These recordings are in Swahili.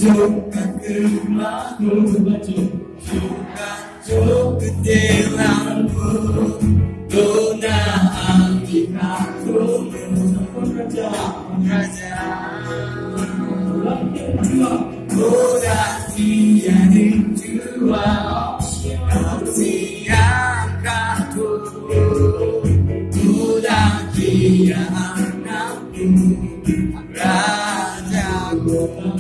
Tunjukkan kemahku, tunjukkan kejelamu, Dona angkatku, Raja. Udah tiada dua, kau siangkanku, udah tiada anakku, Rajaku.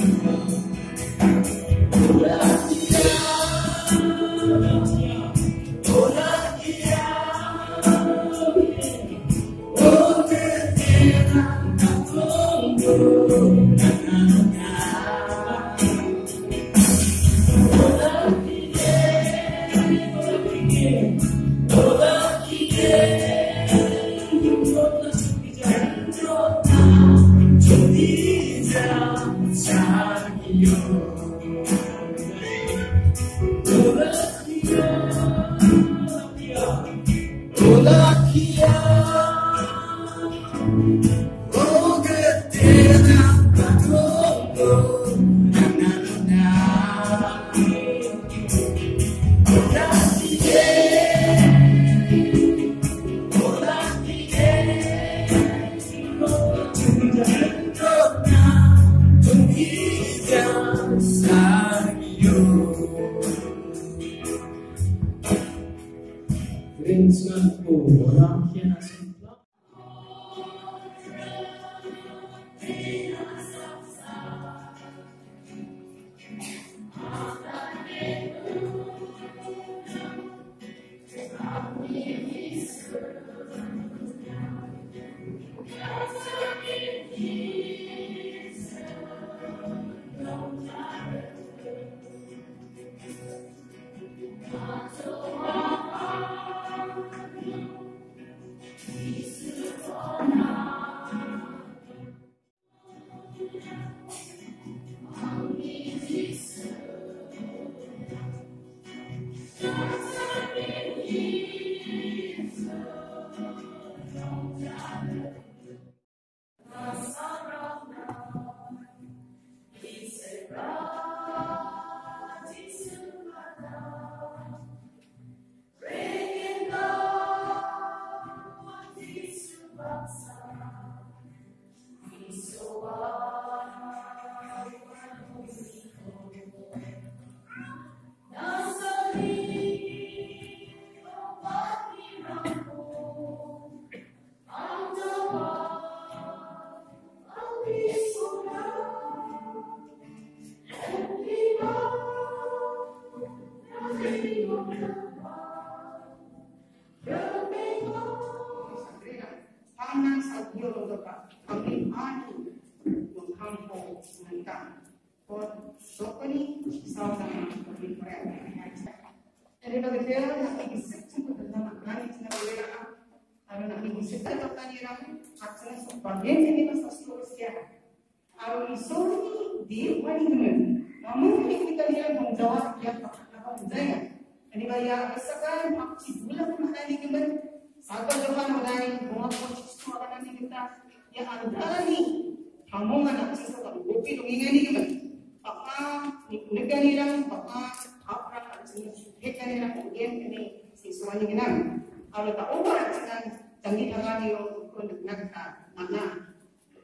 Jadi begitu nak isip semua tentang makanan itu nak boleh lah. Kalau nak isip tak tadi orang asalnya sebagian ini masa seterusnya. Kalau isori di mana ini? Namun kita lihat menjawab dia apa saja. Jadi bayar sekarang aktif bulan makanan ini kan. Sahaja jawapan orang bunga kunci semua makanan ini kita yang ada ni. Kamu mana aktif sekarang? Kopi dongeng ini kan. Apa negara orang apa apa Hekar yang kemudian ini siswanya kenal. Kalau tak ubah dengan canggih akan diukur dengan mana.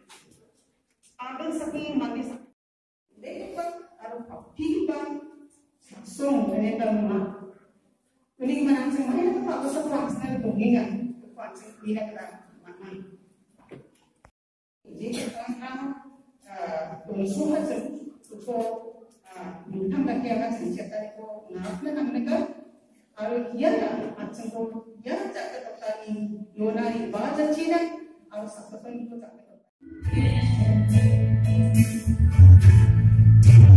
Ada saking manis. Dekat ada pipa song dengan mana. Ini mana semuanya itu tak usah langsung dongeng. Langsung tidak mana. Jadi sekarang konsumen untuk Bukan lagi akan cerita itu, nakna mereka kalau dia macam tu, dia cakap tentang Yunani bahasa Cina, harus apa pun itu cakap.